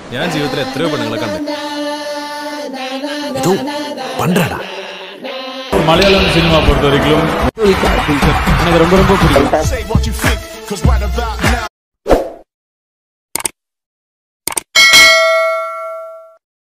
ഞാൻ ജീവിതത്തിൽ എത്രയോ പെണ്ണുങ്ങളെ കണ്ടു. മലയാളം സിനിമ പൊறுத்த வரைக்கும் எனக்கு ரொம்ப ரொம்ப பிடிக்கும்.